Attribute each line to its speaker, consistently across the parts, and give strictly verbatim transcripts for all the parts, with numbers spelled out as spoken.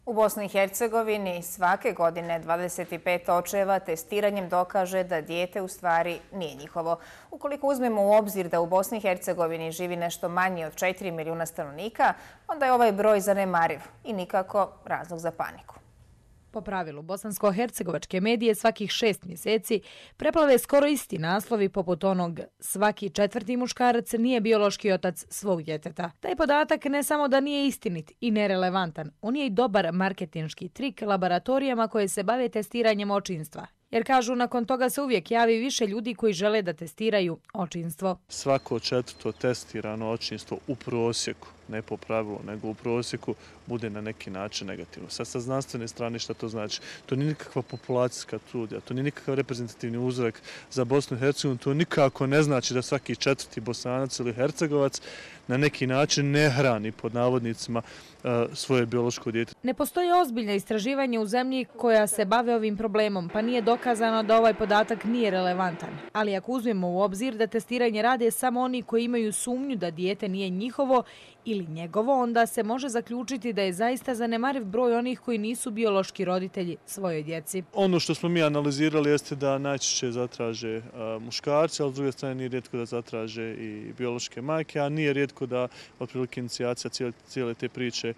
Speaker 1: U Bosni i Hercegovini svake godine dvadeset pet očeva testiranjem dokaže da dijete u stvari nije njihovo. Ukoliko uzmemo u obzir da u Bosni i Hercegovini živi nešto manje od četiri milijuna stanovnika, onda je ovaj broj zanemariv i nikako razlog za paniku.
Speaker 2: Po pravilu, bosansko-hercegovačke medije svakih šest mjeseci preplave skoro isti naslovi poput onog "Svaki četvrti muškarac nije biološki otac svog djeteta". Taj podatak ne samo da nije istinit i nerelevantan, on je i dobar marketinški trik laboratorijama koje se bave testiranjem očinstva. Jer kažu, nakon toga se uvijek javi više ljudi koji žele da testiraju očinstvo.
Speaker 3: Svako četvrto testirano očinstvo u prosjeku, ne po pravilu, nego u prosjeku, bude na neki način negativno. Sad sa znanstvene strane šta to znači? To nije nikakva populacijska studija, to nije nikakav reprezentativni uzorak za Bosnu i Hercegovinu, to nikako ne znači da svaki četvrti Bosanac ili Hercegovac na neki način ne hrani, pod navodnicima, svoje biološko dijete.
Speaker 2: Ne postoji ozbiljno istraživanje u zemlji koja se bave ovim problemom, pa nije dokazano da ovaj podatak nije relevantan. Ali ako uzmemo u obzir da testiranje rade samo oni koji imaju sumnju da dijete nije njihovo ili njegovo, onda se može zaključiti da je zaista zanemariv broj onih koji nisu biološki roditelji svojoj djeci.
Speaker 3: Ono što smo mi analizirali jeste da najčešće zatraže muškarci, ali s druge strane nije rijetko da zatraže i biološke majke, a nije rijetko da otprilike inicijacija cijele, cijele te priče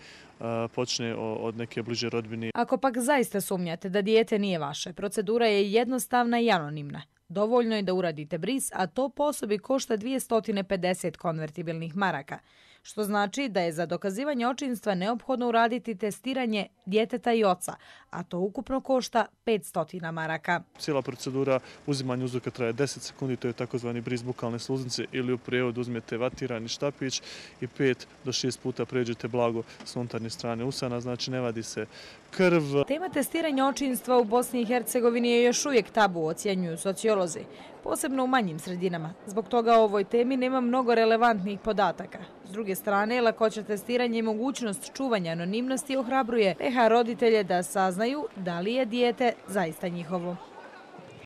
Speaker 3: počne od neke bliže rodbine.
Speaker 2: Ako pak zaista sumnjate da dijete nije vaše, procedura je jednostavna i anonimna. Dovoljno je da uradite bris, a to po osobi košta dvjesto pedeset konvertibilnih maraka, što znači da je za dokazivanje očinstva neophodno uraditi testiranje djeteta i oca, a to ukupno košta petsto maraka.
Speaker 3: Cijela procedura uzimanja uzorka traje deset sekundi, to je takozvani bris bukalne sluznice, ili u prijevodu uzmete vatirani štapić i pet do šest puta pređete blago s unutarnje strane usana, znači ne vadi se krv.
Speaker 2: Tema testiranja očinstva u Bosni i Hercegovini je još uvijek tabu, ocjenjuju sociolozi, posebno u manjim sredinama. Zbog toga o ovoj temi nema mnogo relevantnih podataka. S druge strane, lakoća testiranja i mogućnost čuvanja anonimnosti ohrabruje P H roditelje da saznaju da li je dijete zaista njihovo.